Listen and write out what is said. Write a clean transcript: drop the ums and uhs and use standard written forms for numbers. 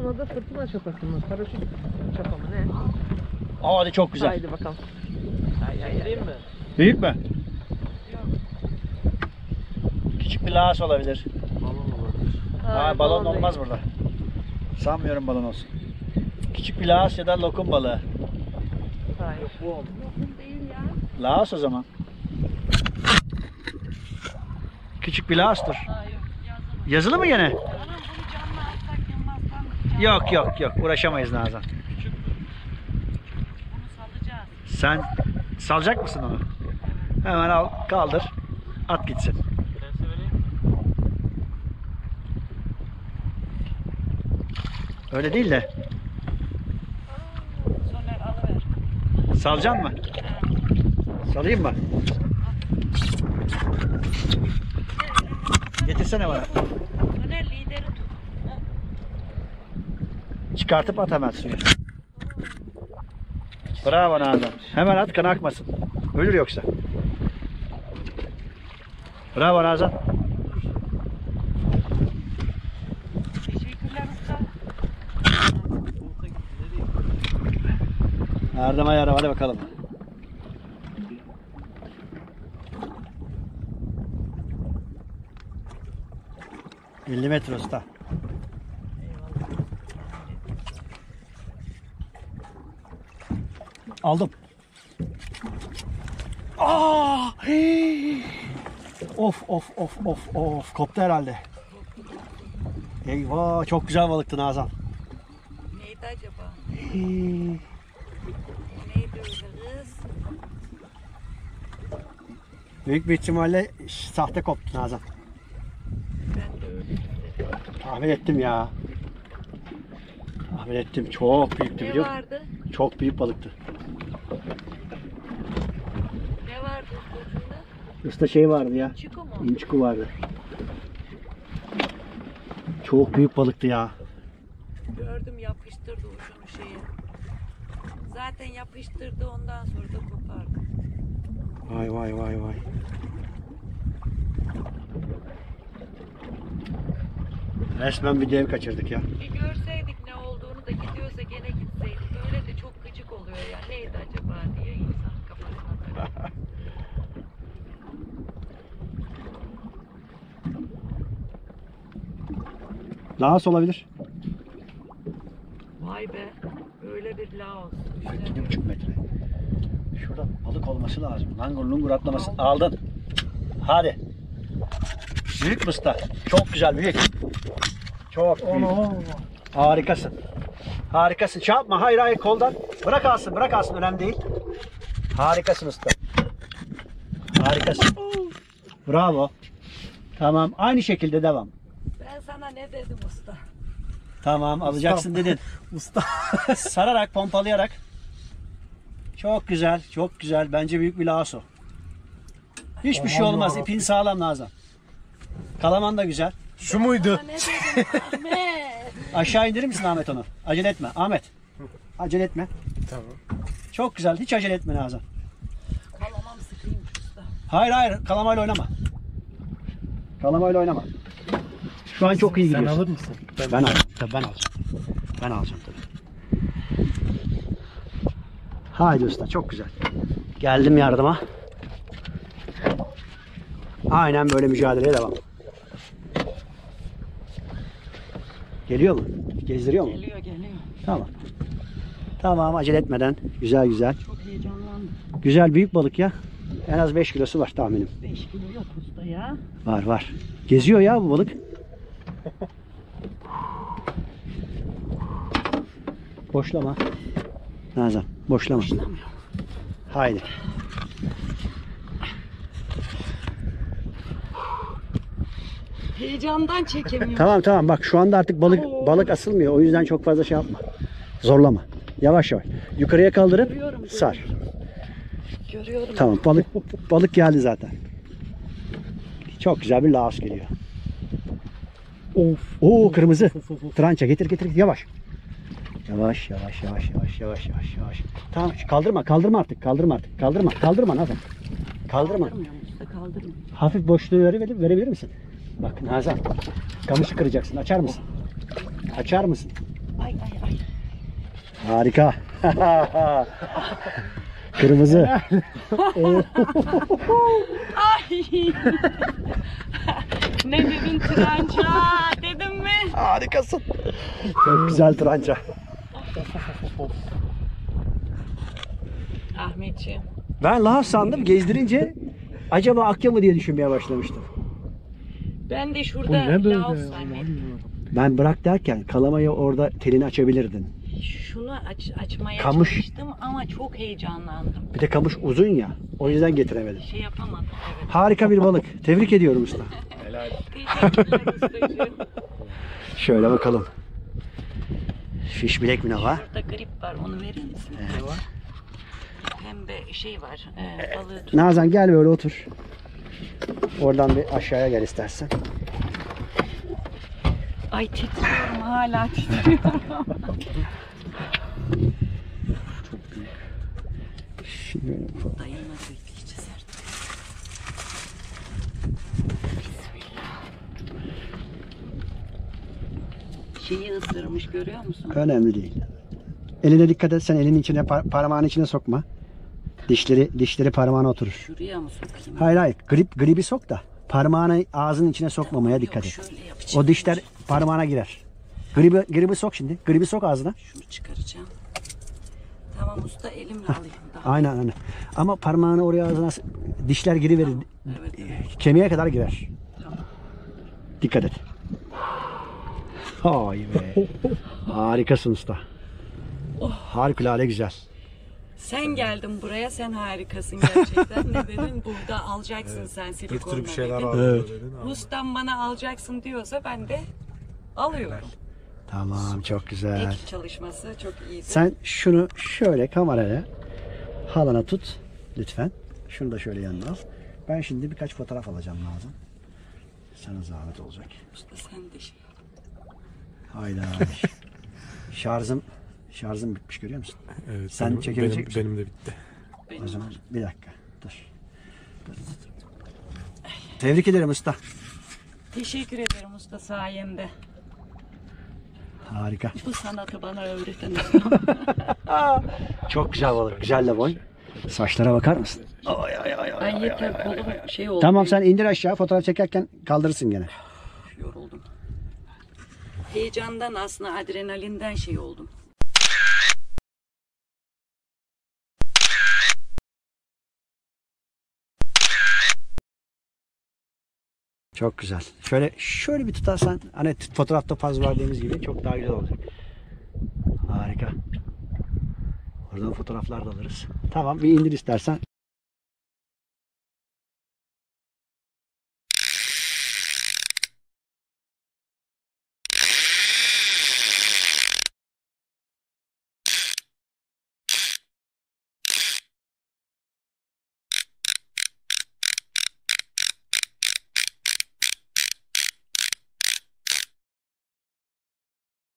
da fırtına çapası mı? Paraşüt çapa mı ne? Hadi çok güzel. Haydi bakalım. Çekeyim mi? Büyük mü? Küçük bir lahas olabilir. Balon olabilir. Balon olmaz burada. Sanmıyorum balon olsun. Küçük bir lahas ya da lokum balığı. Hayır. Bu oldu. Lahas o zaman. Küçük bir lahastır. Yazılı mı gene? Yok uğraşamayız Nazan. Sen salacak mısın onu? Hemen al, kaldır, at gitsin. Prense vereyim. Öyle değil de. Salacaksın mı? Salayım mı? Getirsene bana. Çıkartıp at hemen suya. Bravo Nazan. Hemen at, kanı akmasın. Ölür yoksa. Bravo Nazan. Teşekkürler usta. Erdem ayarı, hadi bakalım. Eyvallah. 50 metre usta. Aldım. Hey. Of koptu herhalde. Eyvah, çok güzel balıktı Nazan. Neydi acaba? Hey. Neydi öyle kız? Büyük bir ihtimalle sahte koptu Nazan. Ben de öyle. Tahmin ettim ya. Tahmin ettim. Çok büyüktü Ne biliyor musun? vardı? Çok büyük balıktı. Ne vardı ucunda? Usta şey vardı ya. Çiko mu? İnçiku vardı. Çok büyük balıktı ya. Gördüm, yapıştırdı ucunu şeye. Zaten yapıştırdı, ondan sonra da kopardı. Vay. Resmen bir dev kaçırdık ya. Bir görseydik ne olduğunu da, gidiyorsa gene gitseydik. Öyle de çok gıcık oluyor ya. Neydi acaba diye insan kafasına böyle. Lahas olabilir. Vay be. Öyle bir laos. 7,5 metre. Şurada balık olması lazım. Langur lungur atlaması. Aldın. Hadi. Büyük mü usta? Çok güzel, büyük. Çok büyük. Harikasın. Harikasın. Çarpma. Hayır koldan. Bırak alsın. Önemli değil. Harikasın usta. Harikasın. Bravo. Tamam. Aynı şekilde devam. Ben sana ne dedim usta? Tamam, alacaksın dedin. Usta. Sararak, pompalayarak. Çok güzel, çok güzel. Bence büyük bir lasso. Hiçbir şey olmaz. İpin sağlam Nazan. Kalaman da güzel. Şu muydu? Sana ne dedim Ahmet? Aşağı indirir misin Ahmet onu? Acele etme. Ahmet. Acele etme. Tamam. Çok güzel. Hiç acele etme Nazan. Kalamam sıkıymış usta. Hayır. Kalamayla oynama. Kalamayla oynama. Şu an çok iyi Sen gidiyorsun. alır mısın? Ben alacağım. Tabii ben alacağım. Ben alacağım tabii. Haydi usta, çok güzel. Geldim yardıma. Aynen böyle mücadeleye devam. Geliyor mu? Gezdiriyor mu? Geliyor. Tamam. Tamam, acele etmeden. Güzel. Çok heyecanlandım. Güzel, büyük balık ya. En az 5 kilosu var tahminim. 5 kilo yok usta ya. Var. Geziyor ya bu balık. Boşlama. Nazan, boşlama. Haydi. Heyecandan çekemiyorum. Tamam. Bak şu anda artık balık asılmıyor. O yüzden çok fazla şey yapma. Zorlama. Yavaş. Yukarıya kaldırıp Görüyorum. sar. Görüyorum. Tamam, balık geldi zaten. Çok güzel bir laos geliyor. Oo, kırmızı. Trança getir yavaş. Yavaş. Tamam, kaldırma artık. Kaldırma Nazan. Kaldırma. Kaldırmıyorum usta, kaldırmıyorum. Hafif boşluğu verebilir misin? Bak Nazan. Kamışı kıracaksın. Açar mısın? Harika. Kırmızı. Ay. Ne dedin tranca? Dedim mi? Harikasın. Çok güzel tranca. Ahmetciğim. Ben lahaf sandım, gezdirince acaba akya mı diye düşünmeye başlamıştım. Ben de şurada laos zannettim. Ben bırak derken kalamayı orada telini açabilirdin. Şunu açmaya Kamış. çalıştım ama çok heyecanlandım. Bir de kamış uzun ya. O yüzden getiremedim. Şey yapamadım. Evet. Harika bir balık. Tebrik ediyorum usta. Teşekkürler ustacığım. Şöyle bakalım. Fiş bilek mi ne var? Burada grip var. Onu verir misin? Ne var? Pembe şey var. Balığı tut. Nazan gel böyle otur. Oradan bir aşağıya gel istersen. Ay titriyorum. Hala titriyorum. Şimdi böyle Dayanmaz bekleyeceğiz artık. Bismillah. Şeyi ısırmış görüyor musun? önemli değil. Eline dikkat et, sen elinin içine parmağın içine sokma. Dişleri parmağına oturur. Şuraya mı sokayım? Hayır, gribi sok da parmağını ağzının içine sokmamaya dikkat et. Şöyle yapacağım. O dişler parmağına girer. Gribi sok şimdi. Gribi sok ağzına. Şunu çıkaracağım. Tamam usta, elimle alayım. Daha. Aynen. Ama parmağını oraya ağzına dişler giriverir. Evet. Kemiğe kadar girer. Tamam. Dikkat et. Ay be. Harikasın usta. Harikulade güzel. Sen geldin buraya, sen harikasın gerçekten. Ne dedin? Burada alacaksın sen silikonla Bir şeyler dedin. var. Evet. Ustam bana alacaksın diyorsa ben de alıyorum. Tamam, çok güzel. Ek çalışması çok iyiydi. Sen şunu şöyle kameraya halana tut lütfen. Şunu da şöyle yanına al. Ben şimdi birkaç fotoğraf alacağım lazım. Sana zahmet olacak. Usta sen de şey. Hayda. Şarjım bitmiş, görüyor musun? Evet, Sen çekebilecek misin? benim de bitti. O zaman bir dakika. Dur. Tebrik ederim usta. Teşekkür ederim usta, sayende. Harika. Bu sanatı bana öğreten ustam. Çok güzel balık. Güzel de boy. Saçlara bakar mısın? Ben yeter kolum şey oldu. Tamam, sen indir aşağı, fotoğraf çekerken kaldırırsın gene. Yoruldum. Heyecandan, aslında adrenalinden şey oldum. Çok güzel. Şöyle bir tutarsan, hani fotoğrafta faz verdiğimiz gibi çok daha güzel olacak. Harika. Oradan fotoğraflar da alırız. Tamam, bir indir istersen.